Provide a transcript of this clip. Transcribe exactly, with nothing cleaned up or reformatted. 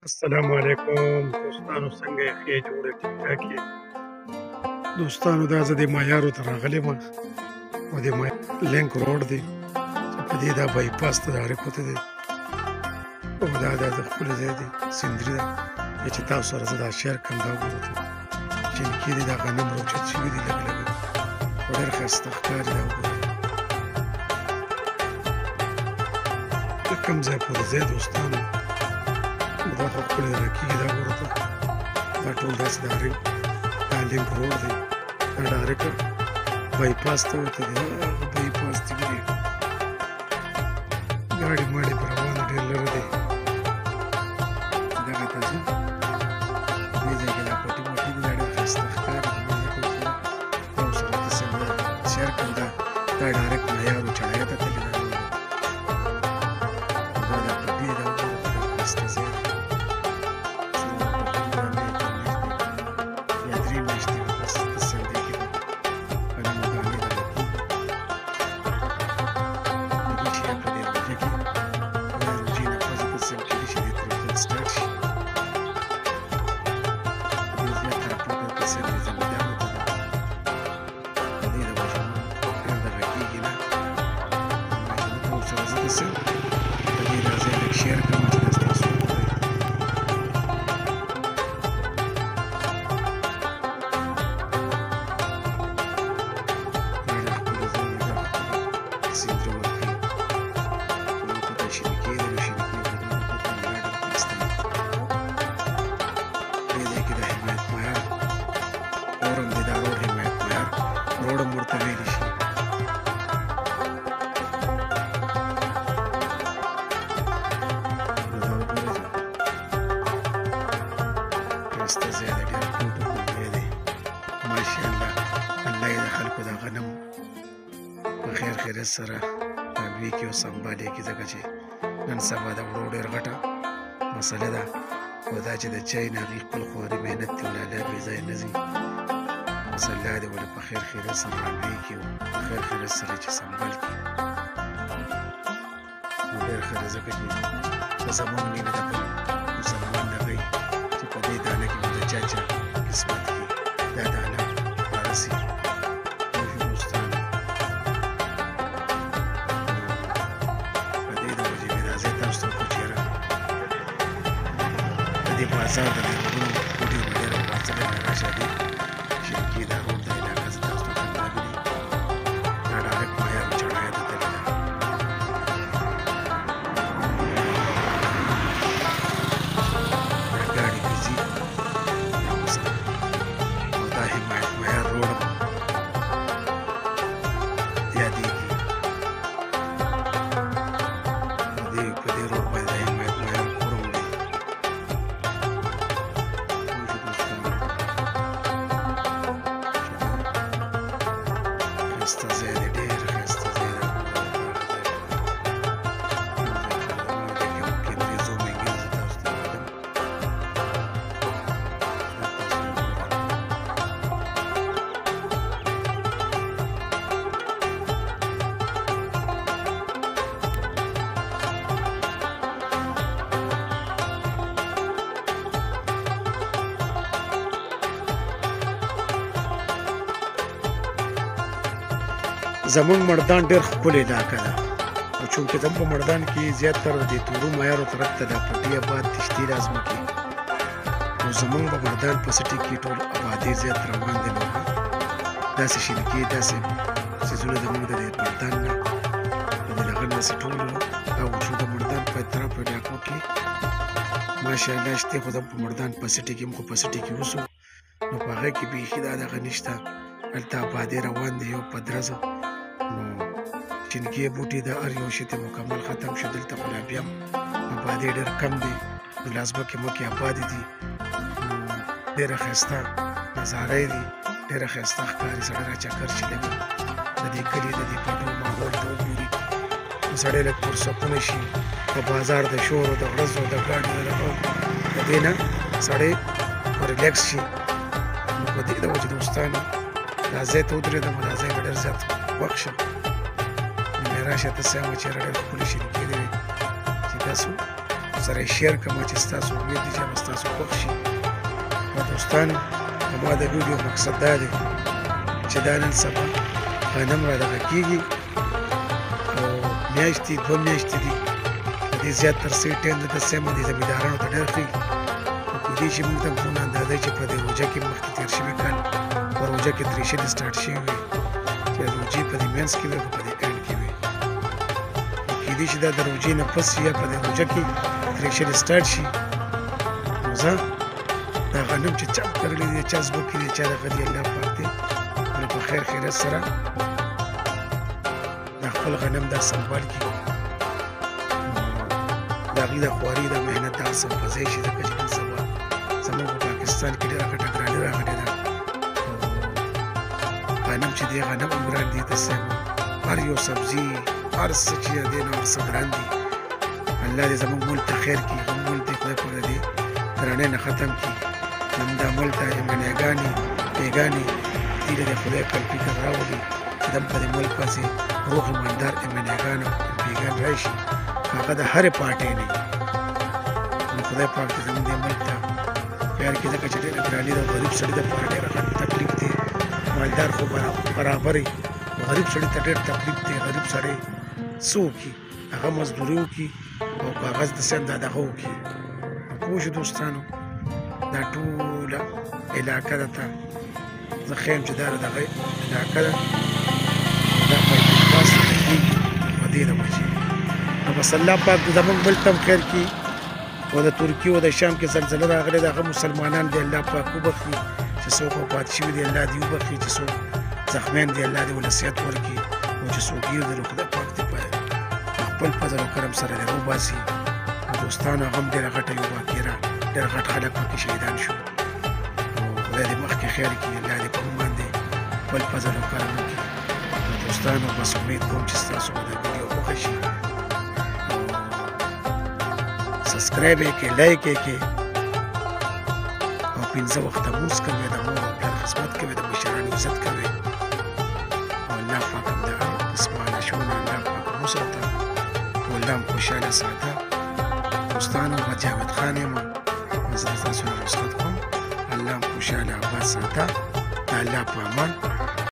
السلام علیکم دوستانو، څنګه یې؟ ښې جوړې ټیک ټاک یې؟ دوستانو، دا زه د مایارو ته راغلی یم او د مایار لینک روډ دی چې په دې دا بایپاس ته دارې کوته دی او دا دا د ښکلی ځای دی، سیندري ده. یا چې تاسو سره زه دا شیر کوم دا وګورئ چې نږدې دی، دا غنم راوچت شوي دي لږ لږ او ډېر ښایسته ښکاري. دا وګورئ د کوم ځای پورې ځای دوستانو، دا خو ښکلی راکېږي. دا ورته دا ټول داسې دا رنګ دا لینک روډ دی، دا ډایرکټ بایپاس ته ورته دی. هغه بایپاس دی ګورې ګاډي ماډي په روانه ډېر لرې دی. دغه ته ځو دې ځای کې دا پټي وټي دي، دا ډېر ښایسته ښکاري. یو سره ته څنګه شیر کړم، دا دا ډایرکټ معیارو چړیا ته تللي ده. دا دا پټي دا وګوره ډېر ښایسته ځای دی. سره راوي کې او سنبالي کې، ځکه چې نن سبا د وړو ډېر غټه مسله ده او دا چې د چای نه هغې خپل خواري محنت دی ولاله بې ځایه نه ځي. بس الله دې ولې په خیر خیرت سره راوي کې او په خیر خیرت سره چې سنبال کړي نو ډېر ښه دی، ځکه چې د زموږ مینه ده په مسلمان دغی چې په دې دانه کې به د چا چا قسمت کې دا دانه رارسي. د بازار د میوو بوټي ډېره پرځلې راشه دي شینکي دا روډ د علاقه زه تاسو ته کوم راغلي دا ډایرکټ معیار چړیا ته تللې ده. دا ګاډي کې ځي او دا حمایت معیار روډ یادېږي. په دې روډ باندې د حمایت معیار کور وړي. زمونږ مردان ډېر ښکلې علاقه ده او چونکې زموږ په مردان کې زیاتره د تورو معیارو طرف ته دا پټي آباد تشتي دا ځمکې نو زمونږ په مردان په سټي کې ټول آبادي زیات روان دي. نو داسې شینکې داسې څیزونه زمونږ د مردان نه د هغه نه داسې ټول او شو د مردان په اطرافو علاقو کې ماشاءالله شته، خو زموږ په مردان په سټي کې موږ په سټي کې اوسو نو په هغه کې بیخي دا دغه نشته، هلته آبادي روان دي یو په درزه. نو شینکې بوټي د هر یو شي ته مکمل ختم شو، دلته خو لا بیا هم آبادي ډېر کم دی. نو لا ځمکې مکې آبادې دي، ډېره ښایسته نظاره یې دي، ډېره ښایسته ښکاري. سړی را چکر چې لږ د دې کلي د دې پټو ماحول ته وګوري نو سړی لږ پرسکونه شي. په بازار د شور او د غړزو د ګاډي د دې نه سړی ریلیکس شي. نو په دې د وجې دوستانو دا ځای ته ودرېدم، دا ځای به ډېر زیات خوښ شم. نو مې راشه ته څه وایې چې ډېر ښکلې شینکې دي چې تاسو سره یې شیر کړم چې ستاسو امید دی چې هغه ستاسو خوښ شي. نو دوستانو زما د ویډیو مقصد دا دی چې دا نن سبا غنم را دغه کېږي او میاشتې دوه میاشتې دي په دې زیات تر سوي ټایم د سیمه دي زمیندارانو ته ډېر ښه خو کېدای شي موږ ته هم څومره اندازه چې په دې روژه کې مخکې تېر شوي کال په روژه کې ترېشلې سټارټ شوي وي چې د روژې په دې منځ کې وي او په دې اینډ کې وي. کېدای شي دا د روژې نه پس یا په دې روژه کې ترېشلې سټارټ شي. نو زه دا غنم چې چا کرلی دی چا ځمکې دی چا دغه دی الله پاک دی نو په خیر خیرت سره دا خپل غنم دا سنبال کړي د هغې د خواري د محنت دا څه په ځای شي ځکه چې نن سبا زموږ په پاکستان کې ډېره غټه ګراني راغلې ده او غنم چې دی غنم هم ګران دي ته صاحب هر یو سبزي هر څه چې دی نو هر څه ګران دي. الله دې زموږ ملک ته خیر کړي زموږ ملک دې خدای پاک د دې ګرانۍ نه ختم کړي. نن دا ملک ته امنیګانې بیګانې دې د خدای خپل فکر راولي چې دم په دې ملک پسې روح ایماندار امنیګان او بیګان راشي هغه د هرې پارټۍ نه نو خدای پاک دې زموږ دې ملک ته خیر کړي ځکه چې ډېره ګراني ده غریب سړي دپاره ډېره غټ تکلیف دی. مالدار خو برابر وي غریب سړي ته ډېر تکلیف دی. غریب سړی څه وکړي هغه مزدوري وکړي او کاغذ د سند دا دغه وکړي. نو پوه شو دوستانو دا ټوله علاقه ده ته زه ښیم چې دا دغه علاقه ده دا پایپاس کېږي په دې د وجې. نو بس الله پاک زموږ ملک ته هم خیر کړي او د ترکیې او د شام کې زلزله راغلې ده هغه مسلمانان دی الله پاک وبخي چې څوک وفات شوي دي الله دې وبخي چې څوک زخمیان دي الله دې ولې صحت ورکړي او چې څوک ګیر دي نو خدای پاک دې په خپل فضل او کرم سره دې وباسي. دوستانو هغه هم ډېره غټه یو واقعه ده ډېر غټ خلک پکې شهیدان شو او خدای دې مخکې خیر کړي الله دې په موږ باندې خپل فضل او کرم وکړي. نو دوستانو بس امید کوم چې ستاسو به دا ویډیو خوښه شي او سبسکرایب یې کړئ لایک یې کړئ او پنځه وخته لمونځ کوئ د مور او پلار خدمت کوئ د مشرانو عزت کوئ او الله پاک هم د هر قسمه نشونه الله پاک هم وساته او الله هم خوشحاله ساته. دوستانو ما جاوید خان یم زه تاسو نه رخصت کوم. الله هم خوشحاله آباد ساته د الله په امان.